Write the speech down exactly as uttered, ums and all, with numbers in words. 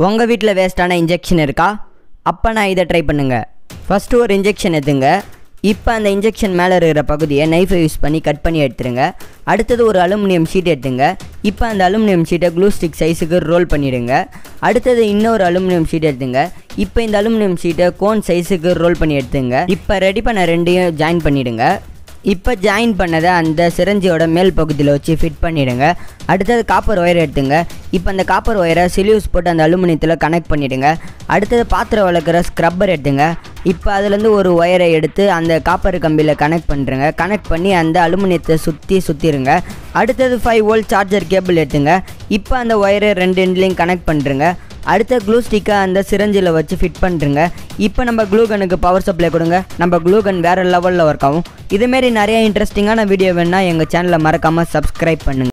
உங்கள் வீட்டில் வேஸ்ட்டான இன்ஜெக்ஷன் இருக்கா? அப்போ நான் இதை ட்ரை பண்ணுங்கள். ஃபஸ்ட்டு ஒரு இன்ஜெக்ஷன் எடுத்துங்க. இப்போ அந்த இன்ஜெக்ஷன் மேலே இருக்கிற பகுதியை நைஃபை யூஸ் பண்ணி கட் பண்ணி எடுத்துருங்க. அடுத்தது ஒரு அலுமினியம் ஷீட் எடுத்துங்க. இப்போ அந்த அலுமினியம் ஷீட்டை க்ளூ ஸ்டிக் சைஸுக்கு ரோல் பண்ணிவிடுங்க. அடுத்தது இன்னொரு அலுமினியம் ஷீட் எடுத்துங்க. இப்போ இந்த அலுமினியம் ஷீட்டை கோன் சைஸுக்கு ரோல் பண்ணி எடுத்துங்க. இப்போ ரெடி பண்ண ரெண்டையும் ஜாயின் பண்ணிவிடுங்க. இப்போ ஜாயின் பண்ணதை அந்த சிரஞ்சியோட மேல் பகுதியில் வச்சு ஃபிட் பண்ணிவிடுங்க. அடுத்தது காப்பர் ஒயர் எடுத்துங்க. இப்போ அந்த காப்பர் ஒயரை சிலியூஸ் போட்டு அந்த அலுமினியத்தில் கனெக்ட் பண்ணிவிடுங்க. அடுத்தது பாத்திரம் வளர்க்குற ஸ்க்ரப்பர் எடுத்துங்க. இப்போ அதுலேருந்து ஒரு ஒயரை எடுத்து அந்த காப்பர் கம்பியில் கனெக்ட் பண்ணுறங்க. கனெக்ட் பண்ணி அந்த அலுமினியத்தை சுற்றி சுற்றிடுங்க. அடுத்தது ஃபைவ் வோல்ட் சார்ஜர் கேபிள் எடுத்துங்க. இப்போ அந்த ஒயரை ரெண்டு எண்ட்லேயும் கனெக்ட் பண்ணுறங்க. அடுத்த க்ளூ ஸ்டிக்கை அந்த சிரஞ்சில் வச்சு ஃபிட் பண்ணுறங்க. இப்போ நம்ம க்ளூ கனுக்கு பவர் சப்ளை கொடுங்க. நம்ம க்ளூ கன் வேறு லெவலில் ஒர்க் ஆகும். இதுமாரி நிறைய இன்ட்ரெஸ்டிங்கான வீடியோ வேணுன்னா எங்கள் சேனலை மறக்காமல் சப்ஸ்கிரைப் பண்ணுங்கள்.